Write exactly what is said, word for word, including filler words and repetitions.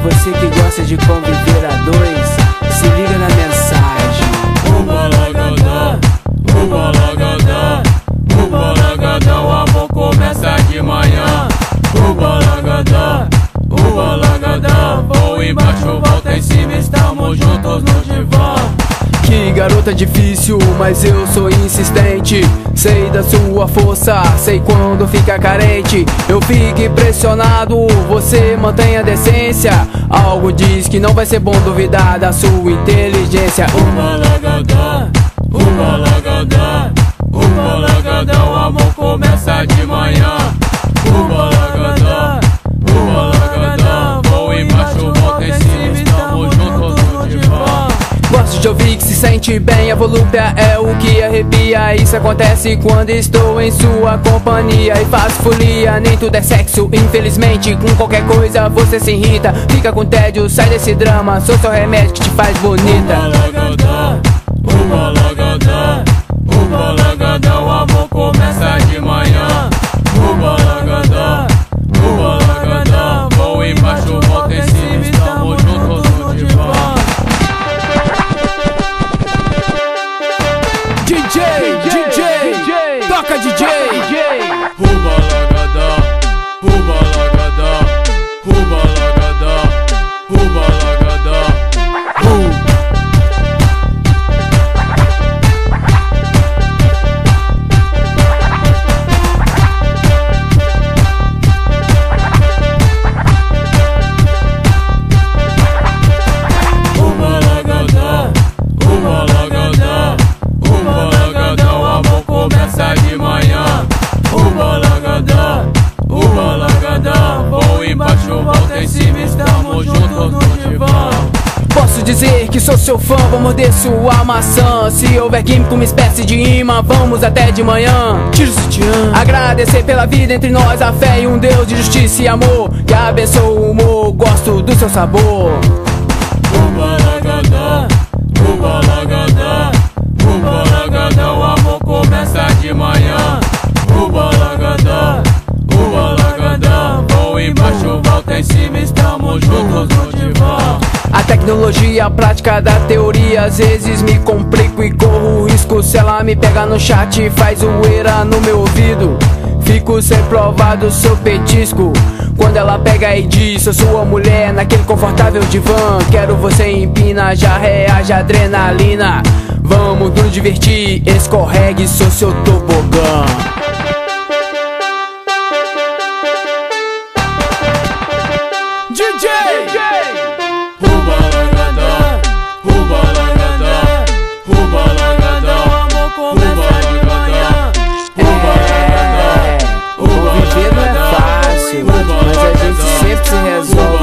você que gosta de conviver a dois, se liga na mensagem. Uba lagadá, uba lagadá, uba lagadá, o amor começa de manhã. Uba lagadá, uba lagadá, vou embaixo, volta em cima, estamos juntos no divã. Que garota difícil, mas eu sou insistente. Sei da sua força, sei quando fica carente. Eu fico impressionado, você mantém a decência. Algo diz que não vai ser bom duvidar da sua inteligência. Uba lagadá, uba lagadá, uba lagadá, o amor começa de manhã. Uba lagadá, uba lagadá, vou embaixo, volta em cima, estamos juntos no divã. Gosto de ouvir que se sente bem, a volúpia é o que arrepia. Isso acontece quando estou em sua companhia e faço folia. Nem tudo é sexo, infelizmente, com qualquer coisa você se irrita. Fica com tédio, sai desse drama, sou seu remédio que te faz bonita. Uba lagadá, uba lagadá, uba lagadá, o amor começa de manhã. Uba lagadá, uba lagadá, vou embaixo, volta em cima, estamos juntos no divã. D J, D J, toca D J. Uba lagadá, uba lagadá, uba lagadá, uba lagadá. Uba lagadá, uba lagadá, uba lagadá, o amor começa de manhã. Uba lagadá, uba lagadá, vou embaixo, volta em cima, estamos juntos no divã. Posso dizer que sou seu fã, vou morder sua maçã. Se houver química, uma espécie de imã, vamos até de manhã. Tiro o sutiã. Agradecer pela vida entre nós, a fé e um Deus de justiça e amor que abençoa o humor, gosto do seu sabor. Uba lagadá, uba lagadá, uba lagadá, o amor começa de manhã. Uba lagadá, uba lagadá, vou embaixo, volta em cima, estamos juntos no divã. A tecnologia, a prática da teoria, às vezes me complico e corro risco. Se ela me pega no chat, faz zoeira no meu ouvido, fico sem provar do seu petisco. Quando ela pega e diz, sou sua mulher naquele confortável divã. Quero você empina, já reage a adrenalina. Vamos nos divertir, escorregue, sou seu tobogã. D J! Uba lagadá, uba lagadá, uba lagadá, o amor começa de manhã. Uba lagadá, uba Viver não é lagadá, fácil, mas a gente sempre se resolve.